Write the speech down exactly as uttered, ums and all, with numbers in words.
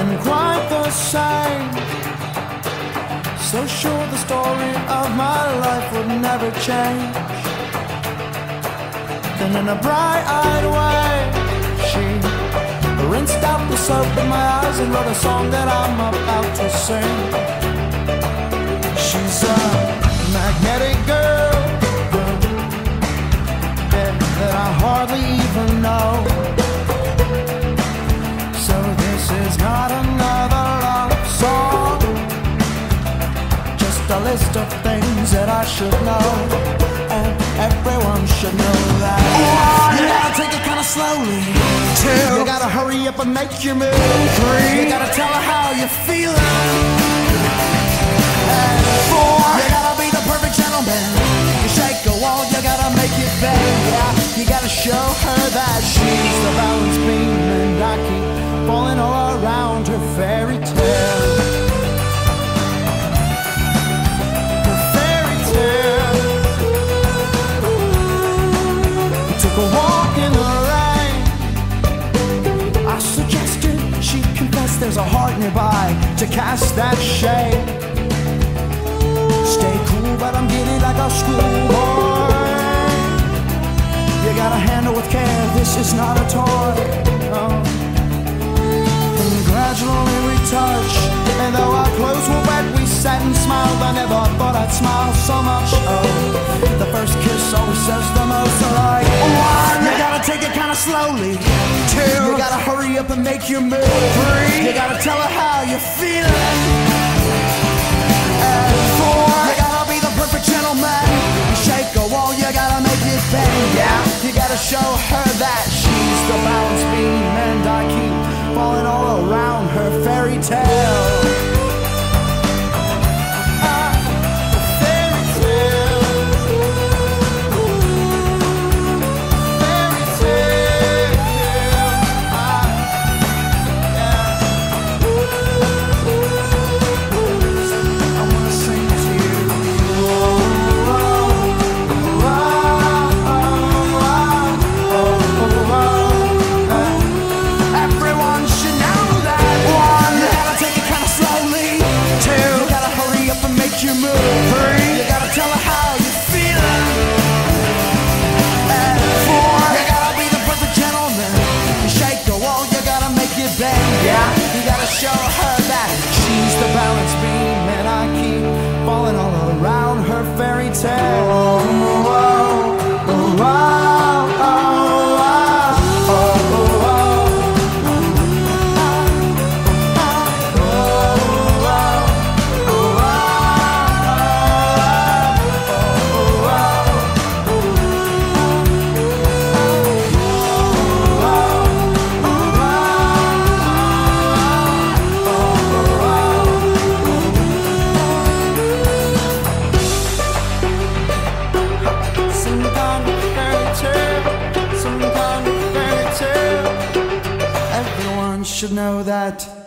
been quite the same. So sure the story of my life would never change. Then in a bright-eyed way, she rinsed out the soap in my eyes and wrote a song that I'm about to sing. She's a magnetic girl, yeah, that I hardly even know. So this is not another love song, just a list of things that I should know, and everyone should know that. One, you gotta take it kinda slowly. Two, you gotta hurry up and make your move. Three, you gotta tell her how you're feeling. And four, you gotta be the perfect gentleman. You shake a wall, you gotta make it bend. Yeah, you gotta show her that she's the balance beam, and I keep falling all around her fairy tale. Her fairy tale. We took a walk in the rain. I suggested she confess there's a heart nearby to cast that shade. Stay cool, but I'm getting like a schoolboy. You gotta handle with care, this is not a toy. No. And gradually we touched, and though our clothes were wet, we sat and smiled. I never thought I'd smile so much. Oh, the first kiss always says the most. Like one, you gotta take it kinda slowly. Two, you gotta hurry up and make your move. Three, you gotta tell her how you're feeling. And four, you gotta be the perfect gentleman. You shake a wall, you gotta make it bend. Yeah, you gotta show her that she's the balance beam, and I keep falling all around her fairy tale. Ah, the fairy tale. Fairy tale. Ah, yeah. I wanna sing to you. Everyone should know that. One, you gotta take it kinda slowly. Two, you gotta hurry up and make your move. Three, you gotta tell her how you're feeling. And four, you gotta be the perfect gentleman. You shake the wall, you gotta make it bend. Yeah, you gotta show her that she's the balance beam, and I keep falling all around her fairy tale. Oh, oh, oh, oh, oh, oh, oh, oh. Some kind of fairy tale, some kind of fairy tale. Everyone should know that.